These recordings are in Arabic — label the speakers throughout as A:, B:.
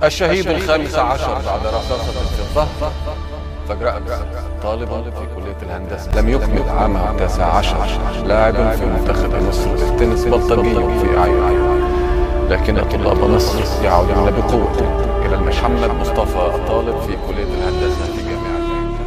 A: الشهيد ال15 بعد رصاصة في الظهر فجرأت طالب في كلية الهندسة لم يكمل عامه 19 لاعب في منتخب مصر للتنس بلطجي في أعين، لكن طلاب مصر يعودون بقوة إلى محمد مصطفى طالب في كلية الهندسة في جامعة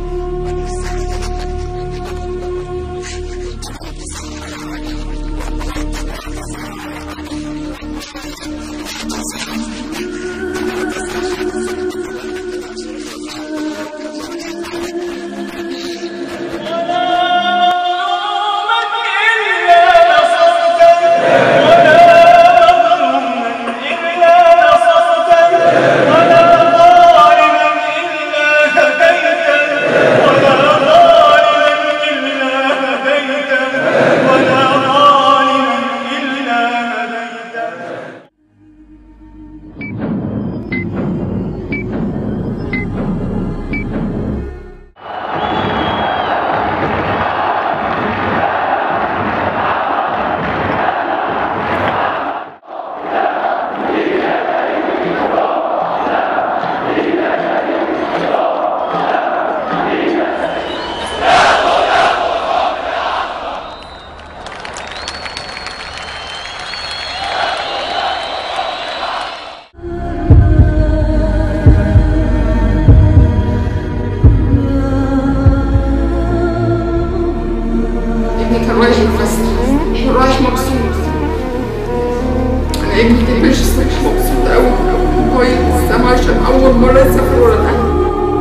B: رايح يفسر ورايح مبسوط. انا ابني ماشي الصبح مبسوط قوي وكويس السما عشان اول مره يسافر ورا الاهل.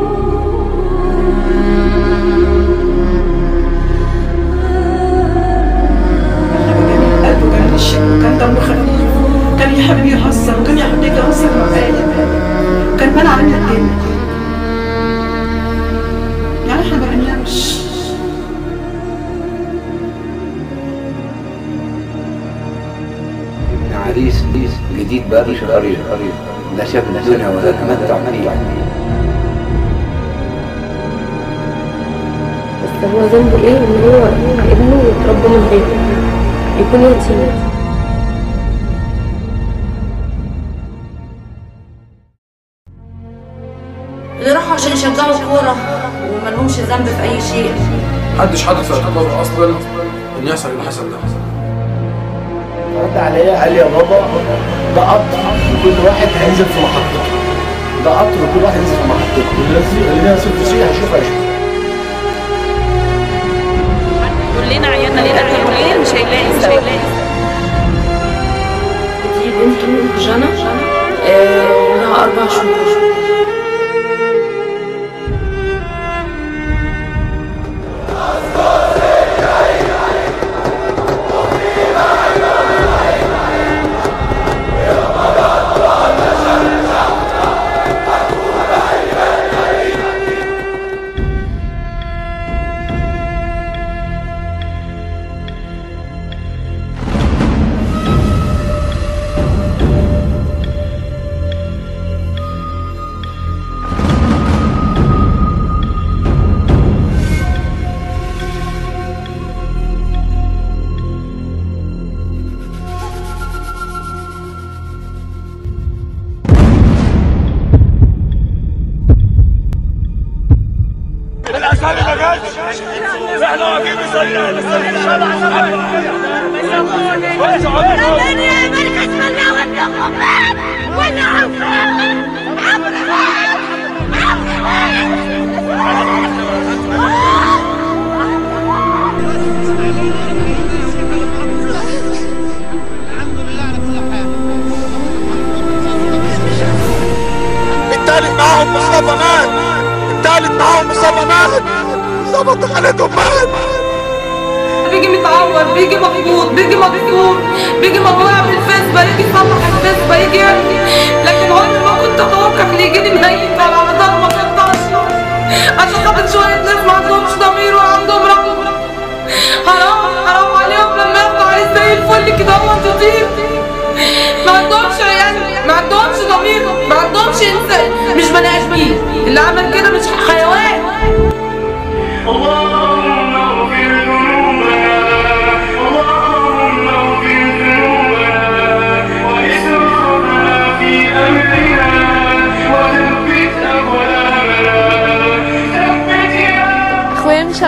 C: جميل قلبه، كان الشيخ وكان دمه خفيف، كان يحب يهزر وكان يحب يهزر معايا، وكان بان علينا الدنيا. يعني احنا ما بننامش.
D: عريس جديد بقاله شهرين لا شاف الدنيا ولا تمتع فيها.
E: بس هو ذنبه ايه ان هو ابنه يتربى من بيته يكون يتيم؟
F: اللي راحوا عشان يشجعوا كورة وملهمش ذنب في أي شيء.
G: محدش حدث اعتبر أصلا إن يحصل اللي حصل ده.
H: رد عليا قال لي يا بابا ده قطر وكل واحد هينزل في محطته. ده قطر وكل واحد هينزل في محطته. اللي نازل في سيئة هشوف.
I: كلنا عيالنا ليه اكل وليه مش هيلاقي.
E: دي بنته جنى لها 4 شهور.
J: الأسامي ما جاتش، احنا واقفين بنصلي
K: يا ملك اسمنا والنقم
J: الحمد لله على كل حال. التالت معاهم مصطفى مات، التالت معاهم مصطفى مات، ظبط خالتهم مات.
C: بيجي متعور، بيجي مخبوط، بيجي مكسور، بيجي موقوع بالفيسبا، يجي يصلح الفيسبا، يجي يرمي. لكن عمري ما كنت اتوقع ان يجيني ميت على رمضان ما تقطعش عشان خاطر شويه ناس ما عندهمش ضمير وعندهم رحمه. حرام عليهم لما ياخدوا عريس زي الفل كده هو تطير. ما عندهمش عيال، ما عندهمش ضمير، ما عندهمش انسان، مش بني ادمين. اللي عمل كده مش حيوان.
K: اللهم اغفر ذنوبنا، اللهم اغفر ذنوبنا وإسرافنا في أمرنا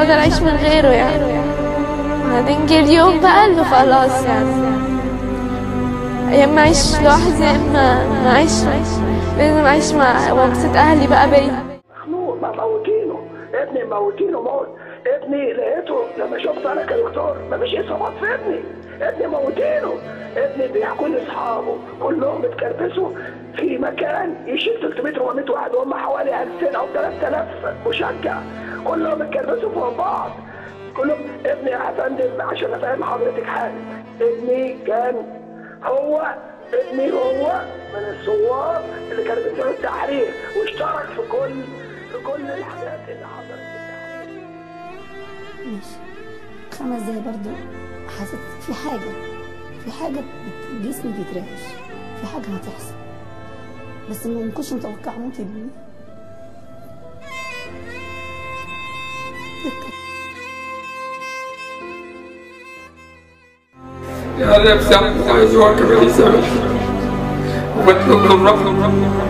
E: هقدر اعيش من غيره يعني. بعدين جه اليوم بقى اللي خلاص يعني يا اما اعيش لوحدي يا اما ما اعيش، لازم اعيش مع وابسط اهلي بقى بيا.
L: مخنوق موتينه ابني، موتينه موت ابني. لقيته لما شفت انا كدكتور مفيش اصابات في ابني موتينه. ابني بيحكوا لي اصحابه كلهم بيتكربسوا في مكان يشيل 300 400 واحد وهم حوالي 2000 او 3000 مشجع، كلهم بيتكربسوا فوق بعض كلهم. ابني يا فندم عشان افهم حضرتك حاجه، ابني كان ابني هو من الثوار اللي كانوا بينزلوا التحرير واشترك في كل الحاجات اللي حصلت في التحرير.
M: ماشي 5 دقايق برضه حسيت في حاجه جسمي بيترعش، في حاجه هتحصل، بس ما كنتش متوقعه ممكن
B: يا رب سامحه عايز هو كمان يسامح وبطلب من ربنا.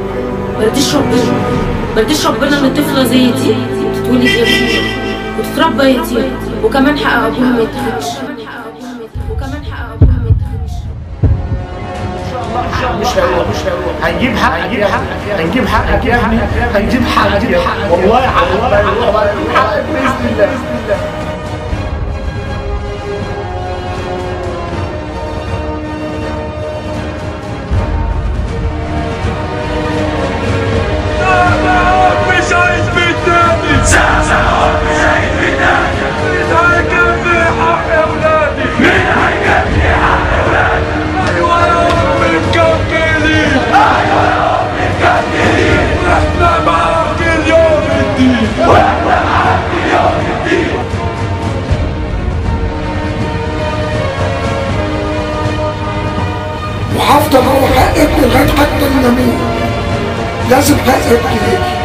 F: برديش ربنا ان طفله زي دي تتولد يتيم وتتربى يتيم وكمان حق ابوها ما يتاخدش.
H: مش هنجيب حقك يا ابني، هنجيب حقك والله حقك باذن الله.
J: وهفضل هو حق ابني لغايه حتى النمير، لازم حق ابني يجي.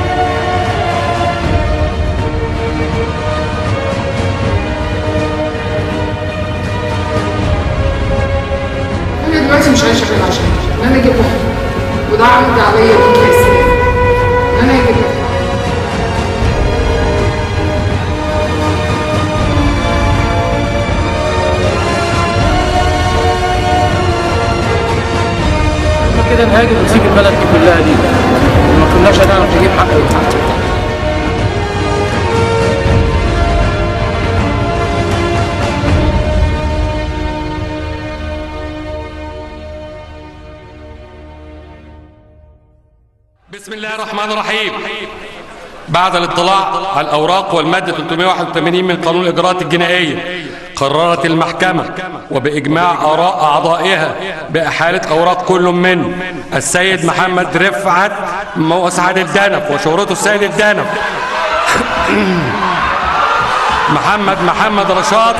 B: انا دلوقتي مش عايشه غير عشان ان انا اجيب واحد، وده عمد عليا وكاسر ان انا اجيب واحد.
H: كده نهاجم ونسيب البلد دي كلها دي وما كناش هنعرف نجيب حقنا.
N: بسم الله الرحمن الرحيم. بعد الاطلاع على الأوراق والمادة 381 من قانون الإجراءات الجنائية، قررت المحكمة وبإجماع آراء أعضائها بإحالة أوراق كل من السيد محمد رفعت مسعد الدنف وشهرته السيد الدنف، محمد رشاد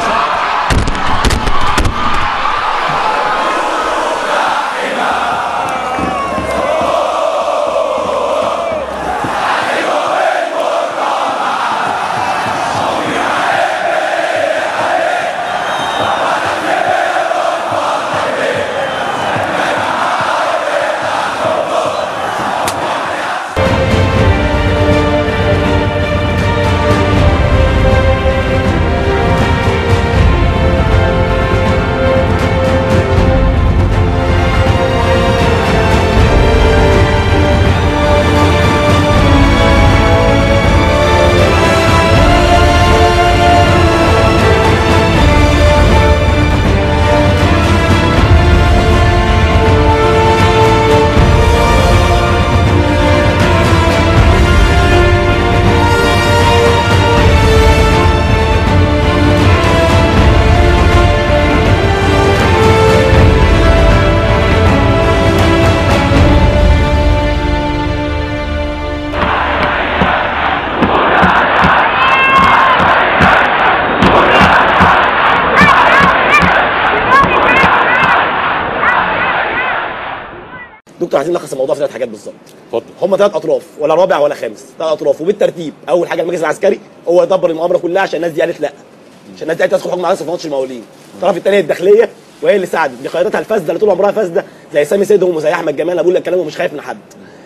O: دكتور عايزين نلخص الموضوع في 3 حاجات بالظبط. اتفضل. هم 3 اطراف، ولا رابع ولا خامس، 3 اطراف وبالترتيب. اول حاجه المجلس العسكري هو دبر المؤامره كلها عشان الناس دي قالت لا، عشان الناس دي قالت تدخل حكم على صفات المقاولين. الطرف الثاني الداخليه وهي اللي ساعدت بقيادتها الفاسده اللي طول عمرها فاسده زي سامي سيدهم وزي احمد جمال، ابو اللي كلامه مش خايف من حد.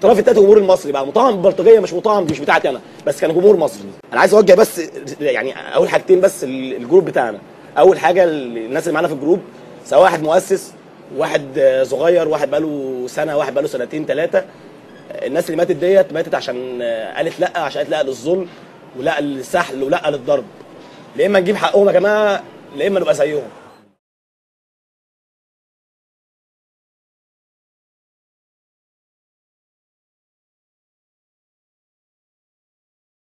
O: الطرف الثالث الجمهور المصري بقى، مطعم البلطجيه مش مطعم، مش بتاعتي انا، بس كان جمهور مصري. انا عايز اوجه بس يعني اول حاجتين بس الجروب بتاعنا. اول حاجه الناس اللي معانا في الجروب، سواء واحد مؤسس، واحد صغير، واحد بقاله سنه، واحد بقاله سنتين ثلاثه، الناس اللي ماتت ديت ماتت عشان قالت لا، عشان قالت لا للظلم ولا للسحل ولا للضرب. لا اما نجيب حقهم يا جماعه، لا اما نبقى زيهم.